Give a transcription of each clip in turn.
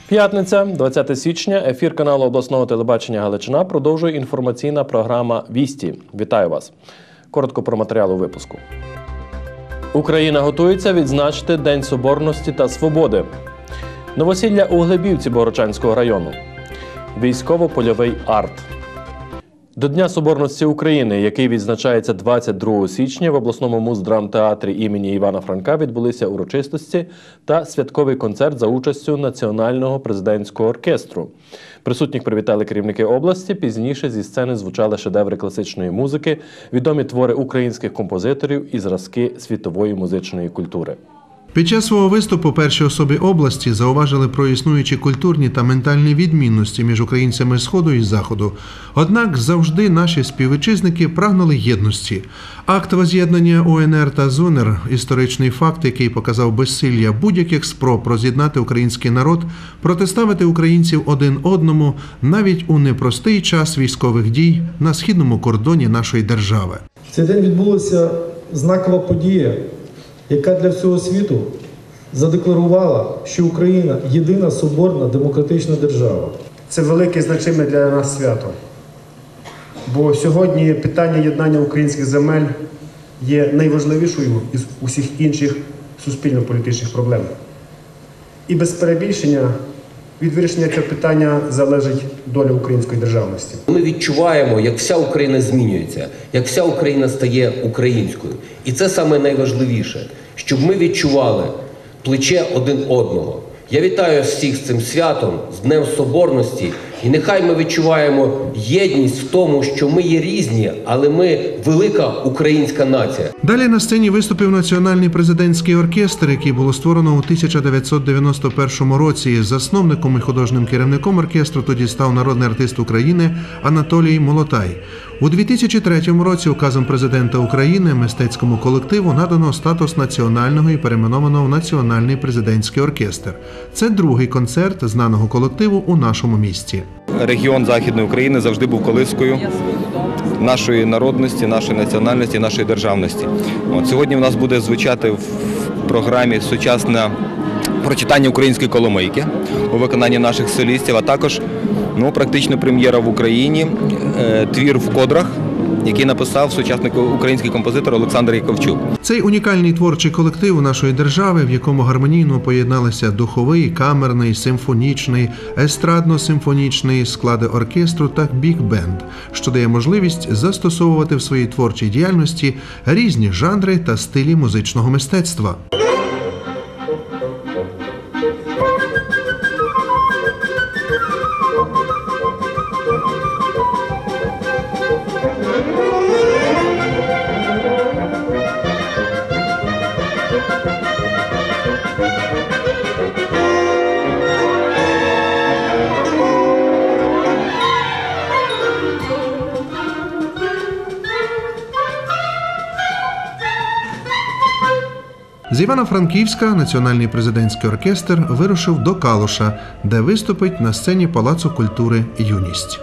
П'ятниця, 20 січня, ефір каналу обласного телебачення «Галичина» продовжує інформаційна програма «Вісті». Вітаю вас. Коротко про матеріал у випуску. Україна готується відзначити День Соборності та Свободи. Новосілля у Глибівці Богородчанського району. Військово-польовий арт. До Дня Соборності України, який відзначається 22 січня, в обласному муздрамтеатрі імені Івана Франка відбулися урочистості та святковий концерт за участю Національного президентського оркестру. Присутніх привітали керівники області, пізніше зі сцени звучали шедеври класичної музики, відомі твори українських композиторів і зразки світової музичної культури. Під час свого виступу перші особи області зауважили про існуючі культурні та ментальні відмінності між українцями Сходу і Заходу. Однак завжди наші співвітчизники прагнули єдності. Акт воз'єднання УНР та ЗУНР – історичний факт, який показав безсилля будь-яких спроб роз'єднати український народ, протиставити українців один одному навіть у непростий час військових дій на східному кордоні нашої держави. В цей день відбулася знакова подія, яка для всього світу задекларувала, що Україна – єдина соборна демократична держава. Це велике значиме для нас свято. Бо сьогодні питання єднання українських земель є найважливішою із усіх інших суспільно-політичних проблем. І без перебільшення від вирішення цього питання залежить доля української державності. Ми відчуваємо, як вся Україна змінюється, як вся Україна стає українською. І це саме найважливіше, щоб ми відчували плече один одного. Я вітаю всіх з цим святом, з Днем Соборності, і нехай ми відчуваємо єдність в тому, що ми є різні, але ми велика українська нація. Далі на сцені виступив Національний президентський оркестр, який було створено у 1991 році. Засновником і художнім керівником оркестру тоді став народний артист України Анатолій Молотай. У 2003 році указом президента України мистецькому колективу надано статус національного і перейменовано в Національний президентський оркестр. Це другий концерт знаного колективу у нашому місті. Регіон Західної України завжди був колискою нашої народності, нашої національності, нашої державності. Сьогодні в нас буде звучати в програмі сучасне прочитання української коломийки у виконанні наших солістів, а також практично прем'єра в Україні, твір в кодрах, який написав сучасний український композитор Олександр Яковчук. Цей унікальний творчий колектив нашої держави, в якому гармонійно поєдналися духовий, камерний, симфонічний, естрадно-симфонічний склади оркестру та біг-бенд, що дає можливість застосовувати в своїй творчій діяльності різні жанри та стилі музичного мистецтва. З Івано-Франківська Національний президентський оркестр вирушив до Калуша, де виступить на сцені Палацу культури «Юність».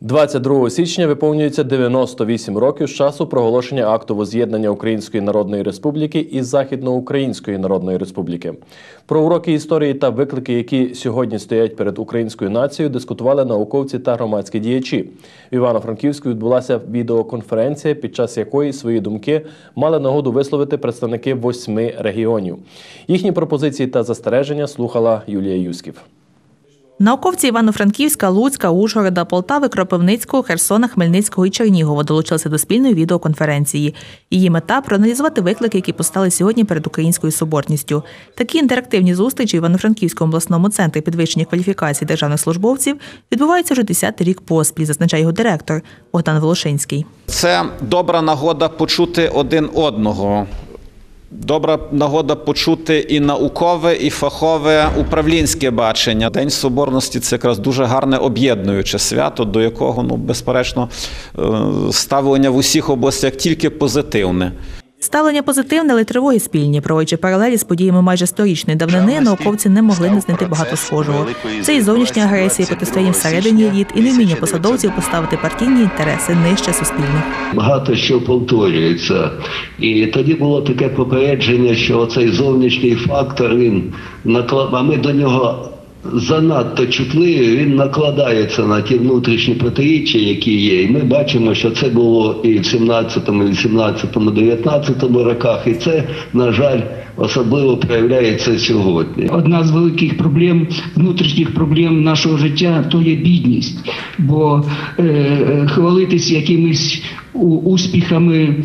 22 січня виповнюється 98 років з часу проголошення акту воз'єднання Української Народної Республіки і Західноукраїнської Народної Республіки. Про уроки історії та виклики, які сьогодні стоять перед українською нацією, дискутували науковці та громадські діячі. В Івано-Франківську відбулася відеоконференція, під час якої свої думки мали нагоду висловити представники 8 регіонів. Їхні пропозиції та застереження слухала Юлія Юськів. Науковці Івано-Франківська, Луцька, Ужгорода, Полтави, Кропивницького, Херсона, Хмельницького і Чернігова долучилися до спільної відеоконференції. Її мета – проаналізувати виклики, які постали сьогодні перед українською соборністю. Такі інтерактивні зустрічі в Івано-Франківському обласному центрі підвищення кваліфікації державних службовців відбуваються вже 10-й рік поспіль, зазначає його директор Богдан Волошинський. Це добра нагода почути один одного. Добра нагода почути і наукове, і фахове управлінське бачення. День Соборності – це якраз дуже гарне об'єднуюче свято, до якого, безперечно, ставлення в усіх областях тільки позитивне. Ставлення позитивне, але тривоги спільні. Проводячи паралелі з подіями майже 100-річної давнини, науковці не могли не знайти багато схожого. Це і зовнішня агресія, протистояння всередині еліт, і невміння посадовців поставити партійні інтереси нижче суспільних. Багато що повторюється. І тоді було таке попередження, що цей зовнішній фактор, а ми до нього занадто чутливий, він накладається на ті внутрішні протиріччя, які є. І ми бачимо, що це було і в 17-му, і в 18-му, 19-му роках, і це, на жаль, особливо проявляється сьогодні. Одна з великих проблем, внутрішніх проблем нашого життя – то є бідність. Бо хвалитись якимись успіхами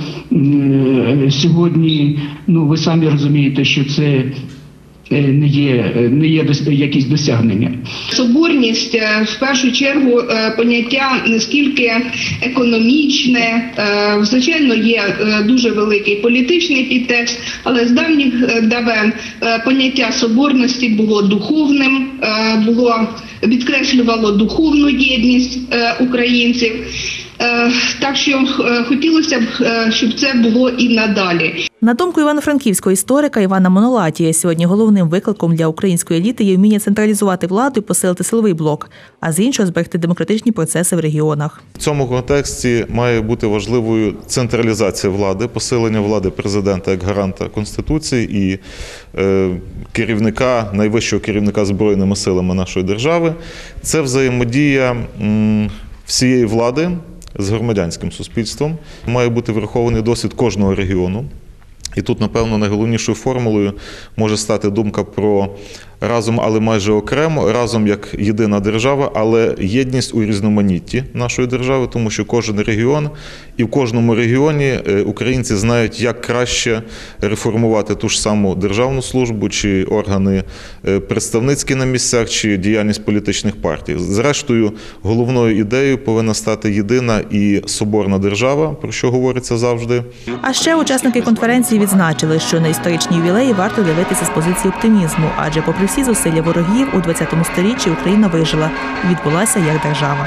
сьогодні, ви самі розумієте, що це не є якісь досягнення. Соборність, в першу чергу, поняття не скільки економічне, звичайно, є дуже великий політичний підтекст, але з давніх давен поняття соборності було духовним, відкреслювало духовну єдність українців. Так що хотілося б, щоб це було і надалі. На думку івано-франківського історика Івана Монолатія, сьогодні головним викликом для української еліти є вміння централізувати владу і посилити силовий блок, а з іншого – зберегти демократичні процеси в регіонах. В цьому контексті має бути важливою централізація влади, посилення влади президента як гаранта Конституції і керівника, найвищого керівника Збройними силами нашої держави. Це взаємодія всієї влади з громадянським суспільством. Має бути врахований досвід кожного регіону. І тут, напевно, найголовнішою формулою може стати думка про разом, але майже окремо, разом як єдина держава, але єдність у різноманітті нашої держави, тому що кожен регіон і в кожному регіоні українці знають, як краще реформувати ту ж саму державну службу, чи органи представницькі на місцях, чи діяльність політичних партій. Зрештою, головною ідеєю повинна стати єдина і соборна держава, про що говориться завжди. А ще учасники конференції відзначили, що на історичні ювілеї варто дивитися з позиції оптимізму, адже попри всі зусилля ворогів у 20-му сторіччі Україна вижила і відбулася як держава.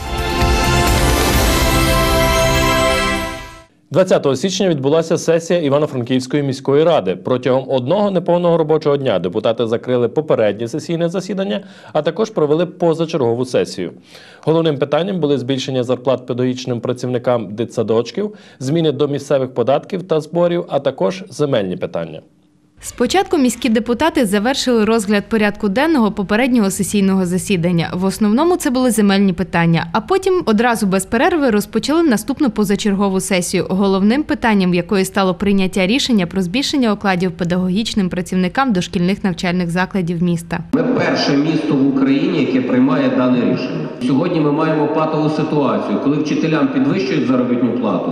20 січня відбулася сесія Івано-Франківської міської ради. Протягом одного неповного робочого дня депутати закрили попереднє сесійне засідання, а також провели позачергову сесію. Головним питанням були збільшення зарплат педагогічним працівникам дитсадочків, зміни до місцевих податків та зборів, а також земельні питання. Спочатку міські депутати завершили розгляд порядку денного попереднього сесійного засідання. В основному це були земельні питання, а потім одразу без перерви розпочали наступну позачергову сесію, головним питанням якої стало прийняття рішення про збільшення окладів педагогічним працівникам дошкільних навчальних закладів міста. Ми перше місто в Україні, яке приймає дане рішення. Сьогодні ми маємо патову ситуацію, коли вчителям підвищують заробітну плату,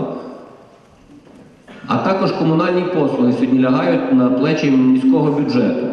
а також комунальні послуги сьогодні лягають на плечі міського бюджету.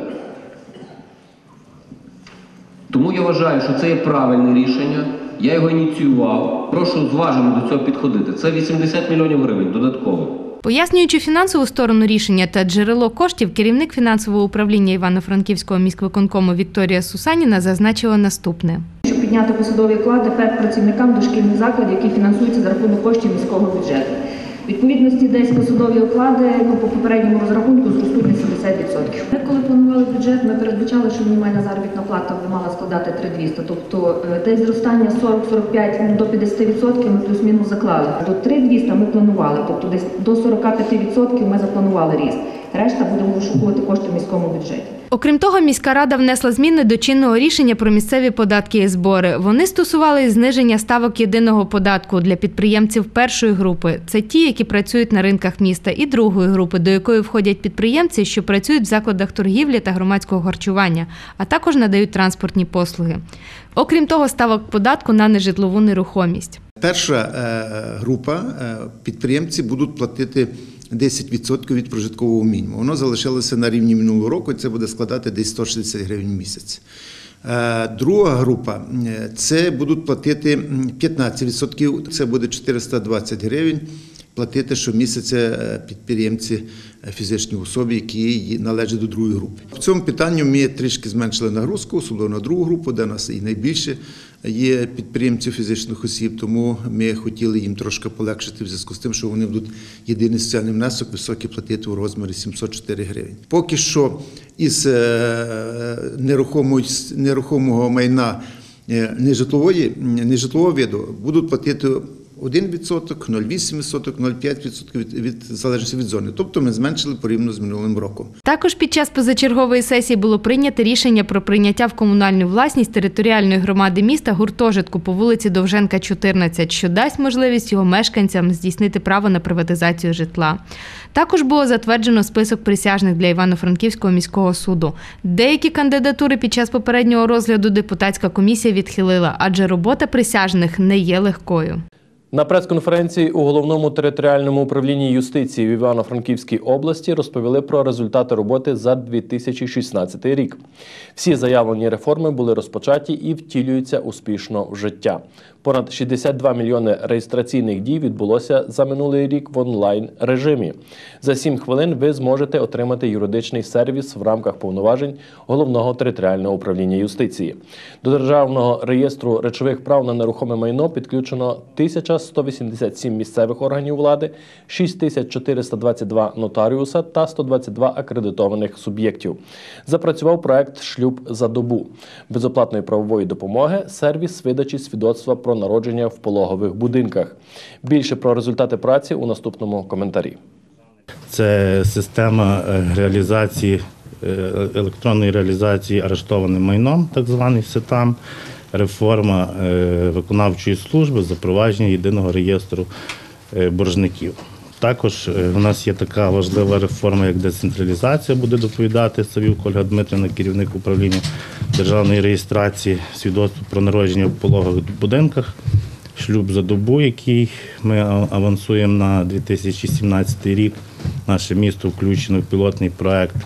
Тому я вважаю, що це є правильне рішення, я його ініціював. Прошу зважено до цього підходити. Це 80 мільйонів гривень додатково. Пояснюючи фінансову сторону рішення та джерело коштів, керівник фінансового управління Івано-Франківського міськвиконкому Вікторія Сусаніна зазначила наступне. Щоб підняти посадові оклади працівникам дошкільних закладів, які фінансуються за рахунок коштів міського бюджету. В відповідності десь посадові оклади по попередньому розрахунку зростуть на 70%. Ми, коли планували бюджет, ми передбачали, що мінімальна заробітна плата мала складати 3200. Тобто десь зростання 40-45 до 50% ми плюс-мінус заклали. До 3200 ми планували, тобто десь до 45% ми запланували ріст. Решта будемо вишукувати кошти в міському бюджеті. Окрім того, міська рада внесла зміни до чинного рішення про місцеві податки і збори. Вони стосувалися зниження ставок єдиного податку для підприємців першої групи. Це ті, які працюють на ринках міста, і другої групи, до якої входять підприємці, що працюють в закладах торгівлі та громадського харчування, а також надають транспортні послуги. Окрім того, ставок податку на нежитлову нерухомість. Перша група підприємці будуть платити 10% від прожиткового мінімуму. Воно залишилося на рівні минулого року, і це буде складати десь 160 гривень в місяць. Друга група – це будуть платити 15%, це буде 420 гривень платити щомісяця підприємці фізичні особи, які належать до другої групи. В цьому питанні ми трішки зменшили нагрузку, особливо на другу групу, де у нас і найбільше є підприємців фізичних осіб, тому ми хотіли їм трошки полегшити в зв'язку з тим, що вони будуть єдиний соціальний внесок високий платити у розмірі 704 гривень. Поки що із нерухомого майна нежитлового виду будуть платити 1%, 0,8%, 0,5% від залежності від зони. Тобто ми зменшили порівняно з минулим роком. Також під час позачергової сесії було прийнято рішення про прийняття в комунальну власність територіальної громади міста гуртожитку по вулиці Довженка, 14, що дасть можливість його мешканцям здійснити право на приватизацію житла. Також було затверджено список присяжних для Івано-Франківського міського суду. Деякі кандидатури під час попереднього розгляду депутатська комісія відхилила, адже робота присяжних не є легкою. На прес-конференції у Головному територіальному управлінні юстиції в Івано-Франківській області розповіли про результати роботи за 2016 рік. Всі заявлені реформи були розпочаті і втілюються успішно в життя. Понад 62 мільйони реєстраційних дій відбулося за минулий рік в онлайн-режимі. За 7 хвилин ви зможете отримати юридичний сервіс в рамках повноважень Головного територіального управління юстиції. До Державного реєстру речових прав на нерухоме майно підключено 1187 місцевих органів влади, 6422 нотаріуса та 122 акредитованих суб'єктів. Запрацював проект «Шлюб за добу» безоплатної правової допомоги, сервіс видачі свідоцтва про народження в пологових будинках. Більше про результати праці у наступному коментарі. Це система реалізації, електронної реалізації арештованим майном, так званий СЕТАМ, реформа виконавчої служби, запровадження єдиного реєстру боржників. Також у нас є така важлива реформа, як децентралізація, буде доповідати Савюк Ольга Дмитрівна, керівник управління державної реєстрації свідоцтва про народження в пологових будинках, шлюб за добу, який ми авансуємо на 2017 рік. Наше місто включено в пілотний проект.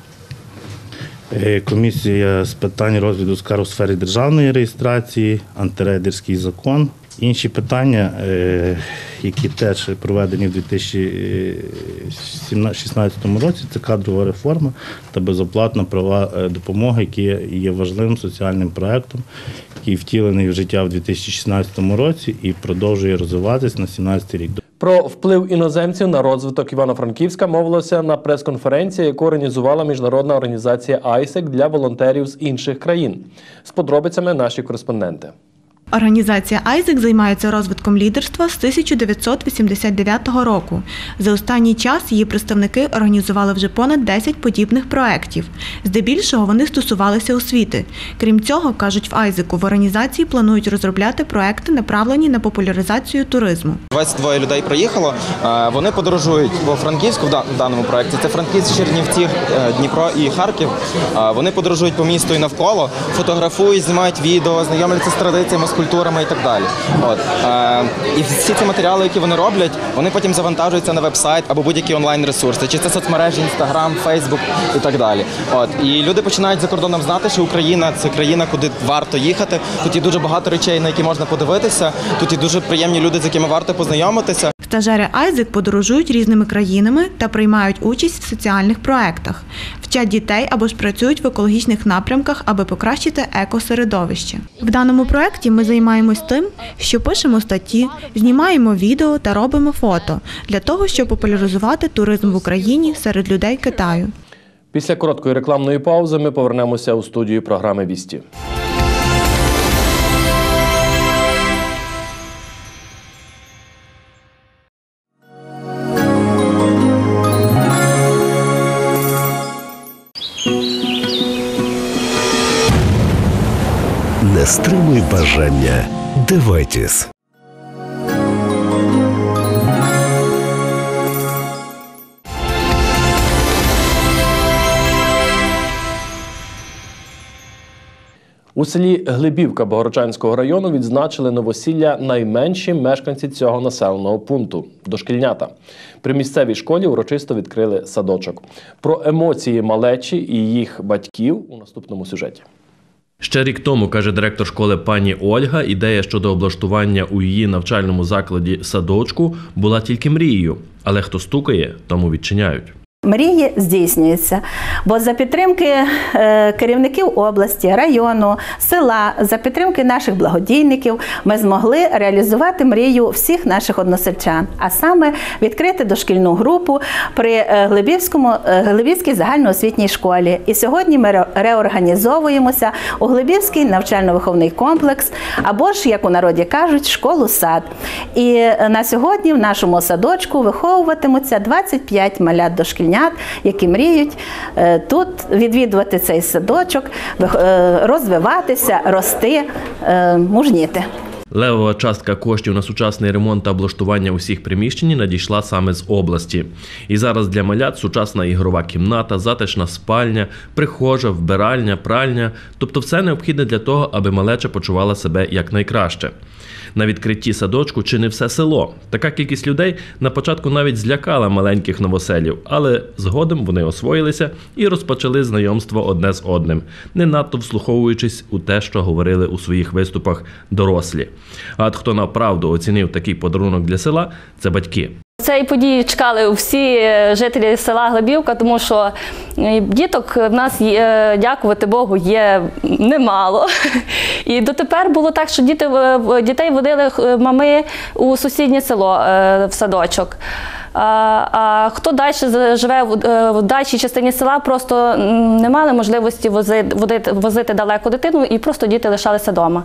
Комісія з питань розгляду скарг у сфері державної реєстрації, антирейдерський закон. Інші питання, які теж проведені в 2016 році, це кадрова реформа та безоплатна правова допомога, які є важливим соціальним проєктом, який втілений в життя в 2016 році і продовжує розвиватись на 2017 рік. Про вплив іноземців на розвиток Івано-Франківська мовилося на прес-конференції, яку організувала міжнародна організація ISEC для волонтерів з інших країн. З подробицями наші кореспонденти. Організація ISEC займається розвитком лідерства з 1989 року. За останній час її представники організували вже понад 10 подібних проєктів. Здебільшого вони стосувалися освіти. Крім цього, кажуть в ISEC, в організації планують розробляти проєкти, направлені на популяризацію туризму. 22 людей приїхало, вони подорожують по Франківську в даному проєкті. Це Франківськ, Чернівці, Дніпро і Харків. Вони подорожують по місту і навколо, фотографують, знімають відео, знайомляться з традиціями, з культурами і так далі. І всі ці матеріали, які вони роблять, вони потім завантажуються на веб-сайт або будь-які онлайн-ресурси, чи це соцмережі, Інстаграм, Фейсбук і так далі. І люди починають за кордоном знати, що Україна – це країна, куди варто їхати. Тут є дуже багато речей, на які можна подивитися, тут є дуже приємні люди, з якими варто познайомитися. Стажери ISEC подорожують різними країнами та приймають участь в соціальних проєктах, вчать дітей або ж працюють в екологічних напрямках, аби покращити екосередовище. В даному проєкті ми займаємось тим, що пишемо статті, знімаємо відео та робимо фото для того, щоб популяризувати туризм в Україні серед людей Китаю. Після короткої рекламної паузи ми повернемося у студію програми «Вісті». Не стримуй бажання. Дивайтесь. У селі Глибівка Богородчанського району відзначили новосілля найменші мешканці цього населеного пункту – дошкільнята. При місцевій школі урочисто відкрили садочок. Про емоції малечі і їх батьків у наступному сюжеті. Ще рік тому, каже директор школи пані Ольга, ідея щодо облаштування у її навчальному закладі садочку була тільки мрією. Але хто стукає, тому відчиняють. Мрії здійснюються, бо за підтримки керівників області, району, села, за підтримки наших благодійників ми змогли реалізувати мрію всіх наших односельчан, а саме відкрити дошкільну групу при Глибівській загальноосвітній школі. І сьогодні ми реорганізовуємося у Глибівський навчально-виховний комплекс, або ж, як у народі кажуть, школу-сад. І на сьогодні в нашому садочку виховуватимуться 25 малят дошкільнят, які мріють тут відвідувати цей садочок, розвиватися, рости, мужніти. Левова частка коштів на сучасний ремонт та облаштування усіх приміщень надійшла саме з області. І зараз для малят сучасна ігрова кімната, затишна спальня, прихожа, вбиральня, пральня. Тобто все необхідне для того, аби малеча почувала себе якнайкраще. На відкритті садочку чи не все село. Така кількість людей на початку навіть злякала маленьких новоселів, але згодом вони освоїлися і розпочали знайомство одне з одним, не надто вслуховуючись у те, що говорили у своїх виступах дорослі. А от хто направду оцінив такий подарунок для села – це батьки. Цієї події чекали всі жителі села Глибівка, тому що діток в нас, дякувати Богу, є немало. І дотепер було так, що дітей водили мами у сусіднє село в садочок. А хто далі живе в дальшій частині села, просто не мали можливості возити далеко дитину, і просто діти лишалися вдома.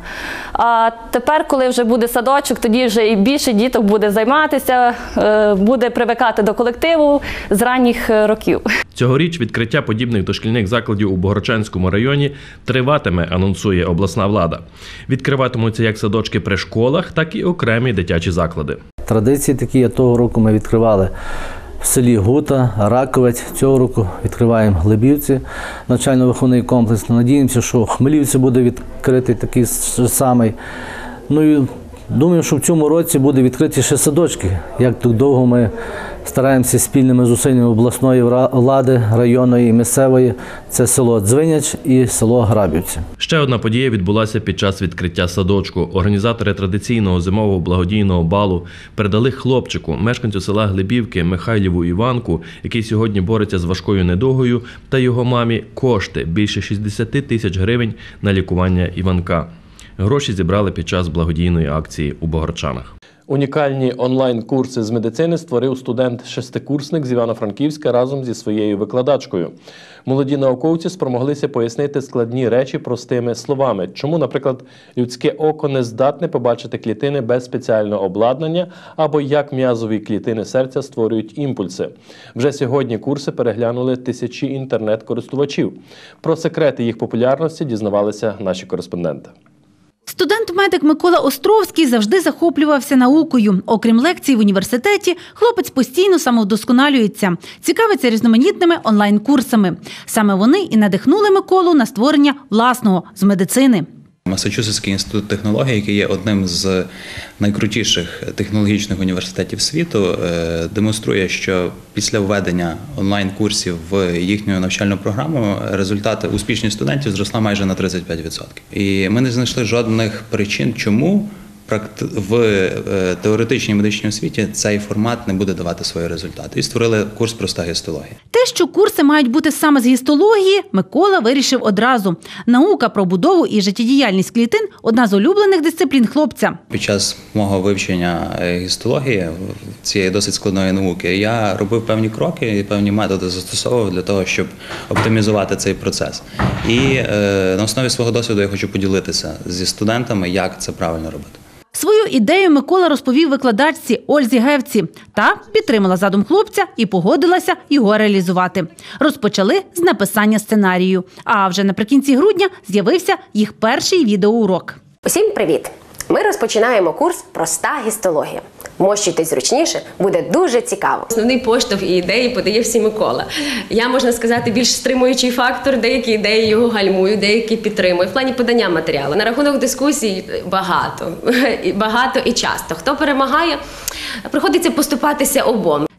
А тепер, коли вже буде садочок, тоді вже і більше діток буде займатися, буде привикати до колективу з ранніх років. Цьогоріч відкриття подібних дошкільних закладів у Богородчанському районі триватиме, анонсує обласна влада. Відкриватимуться як садочки при школах, так і окремі дитячі заклади. Традиції такі, як того року ми відкривали в селі Гута, Раковець. Цього року відкриваємо Глибівці, навчально-виховний комплекс. Надіємося, що в Хмелівці буде відкритий такий самий. Ну і думаю, що в цьому році буде відкриті ще садочки. Як так довго ми стараємося спільними зусиллями обласної влади, районної і місцевої. Це село Дзвиняч і село Грабівці. Ще одна подія відбулася під час відкриття садочку. Організатори традиційного зимового благодійного балу передали хлопчику, мешканцю села Глибівки Михайліву Іванку, який сьогодні бореться з важкою недугою, та його мамі кошти – більше 60 тисяч гривень на лікування Іванка. Гроші зібрали під час благодійної акції у Богородчанах. Унікальні онлайн-курси з медицини створив студент-шестикурсник з Івано-Франківська разом зі своєю викладачкою. Молоді науковці спромоглися пояснити складні речі простими словами. Чому, наприклад, людське око не здатне побачити клітини без спеціального обладнання, або як м'язові клітини серця створюють імпульси. Вже сьогодні курси переглянули тисячі інтернет-користувачів. Про секрети їх популярності дізнавалися наші кореспонденти. Студент-медик Микола Островський завжди захоплювався наукою. Окрім лекцій в університеті, хлопець постійно самовдосконалюється, цікавиться різноманітними онлайн-курсами. Саме вони і надихнули Миколу на створення власного з медицини. Масачусетський інститут технологій, який є одним з найкрутіших технологічних університетів світу, демонструє, що після введення онлайн-курсів в їхню навчальну програму результати успішність студентів зросла майже на 35%. І ми не знайшли жодних причин, чому в теоретичній медичній освіті цей формат не буде давати свої результати. І створили курс «Проста гістологія». Те, що курси мають бути саме з гістології, Микола вирішив одразу. Наука про будову і життєдіяльність клітин – одна з улюблених дисциплін хлопця. Під час мого вивчення гістології, цієї досить складної науки, я робив певні кроки і певні методи застосовував для того, щоб оптимізувати цей процес. І на основі свого досвіду я хочу поділитися зі студентами, як це правильно робити. Свою ідею Микола розповів викладачці Ользі Гевці. Та підтримала задум хлопця і погодилася його реалізувати. Розпочали з написання сценарію. А вже наприкінці грудня з'явився їх перший відеоурок. Усім привіт! Ми розпочинаємо курс «Проста гістологія». Вмощуйтесь зручніше, буде дуже цікаво. Основний поштовх і ідеї подає всі Микола. Я, можна сказати, більш стримуючий фактор, деякі ідеї його гальмую, деякі підтримую. В плані подання матеріалу. На рахунок дискусій багато і часто. Хто перемагає, приходиться поступатися обом.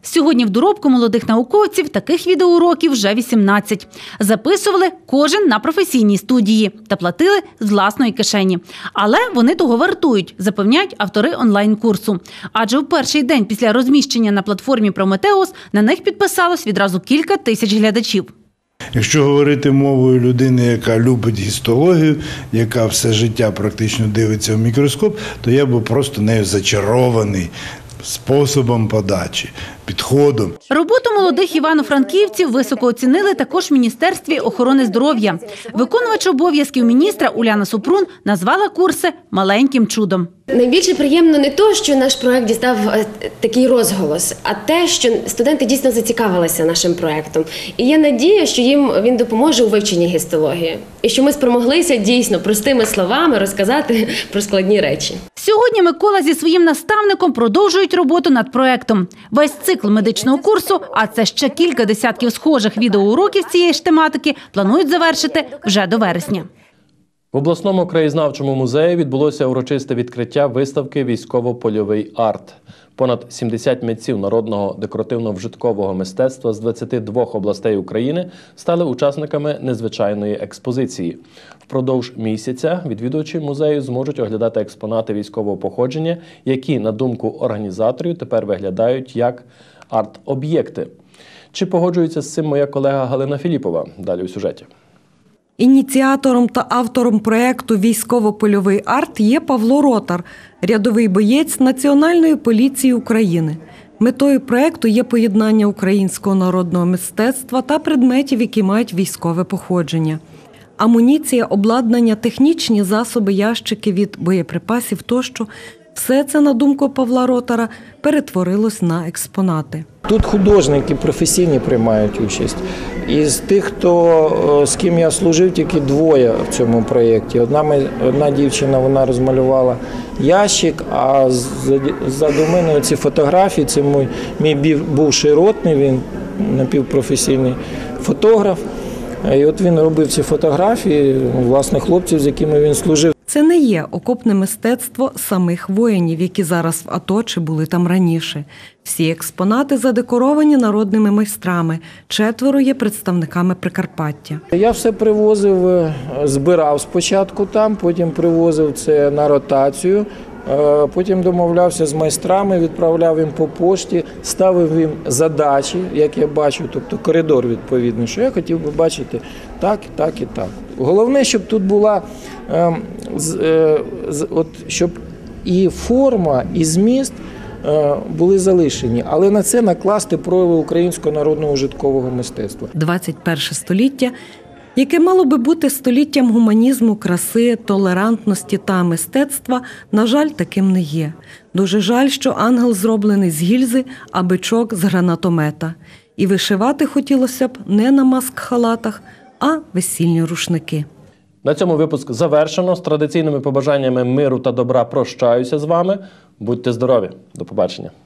Сьогодні в доробку молодих науковців таких відеоуроків вже 18. Записували кожен на професійній студії та платили з власної кишені. Але вони того вартують, запевняють автори онлайн-курсу. Адже в перший день після розміщення на платформі Прометеус на них підписалось відразу кілька тисяч глядачів. Якщо говорити мовою людини, яка любить гістологію, яка все життя практично дивиться в мікроскоп, то я був просто нею зачарований способом подачі, підходом. Роботу молодих івано-франківців високо оцінили також в Міністерстві охорони здоров'я. Виконувач обов'язків міністра Уляна Супрун назвала курси «маленьким чудом». Найбільше приємно не то, що наш проект дістав такий розголос, а те, що студенти дійсно зацікавилися нашим проектом. І є надія, що їм він допоможе у вивченні гістології. І що ми спромоглися дійсно простими словами розказати про складні речі. Сьогодні Микола зі своїм наставником продовжують роботу над проектом. Весь цикл медичного курсу, а це ще кілька десятків схожих відеоуроків цієї ж тематики, планують завершити вже до вересня. В обласному краєзнавчому музеї відбулося урочисте відкриття виставки «Військово-польовий арт». Понад 70 митців народного декоративно-вжиткового мистецтва з 22 областей України стали учасниками незвичайної експозиції. Впродовж місяця відвідувачі музею зможуть оглядати експонати військового походження, які, на думку організаторів, тепер виглядають як арт-об'єкти. Чи погоджується з цим моя колега Галина Філіпова? Далі у сюжеті. Ініціатором та автором проєкту «Військово-польовий арт» є Павло Ротар, рядовий боєць Національної поліції України. Метою проєкту є поєднання українського народного мистецтва та предметів, які мають військове походження. Амуніція, обладнання, технічні засоби, ящики від боєприпасів тощо – все це, на думку Павла Ротара, перетворилось на експонати. Тут художники професійні приймають участь. Із тих, з ким я служив, тільки двоє в цьому проєкті. Одна дівчина, вона розмалювала ящик, а ззаду мене ці фотографії, це мій бувший ротний, він напівпрофесійний фотограф. І от він робив ці фотографії, власне, хлопців, з якими він служив. Це не є окопне мистецтво самих воїнів, які зараз в АТО чи були там раніше. Всі експонати задекоровані народними майстрами. 4 є представниками Прикарпаття. Я все привозив, збирав спочатку там, потім привозив це на ротацію. Потім домовлявся з майстрами, відправляв їм по пошті, ставив їм задачі, як я бачу, тобто коридор відповідний, що я хотів би бачити так, так і так. Головне, щоб тут була, щоб і форма, і зміст були залишені, але на це накласти прояви українського народного ужиткового мистецтва. 21 століття, яке мало би бути століттям гуманізму, краси, толерантності та мистецтва, на жаль, таким не є. Дуже жаль, що ангел зроблений з гільзи, а бичок з гранатомета. І вишивати хотілося б не на маск-халатах, а весільні рушники. На цьому випуск завершено. З традиційними побажаннями миру та добра прощаюся з вами. Будьте здорові. До побачення.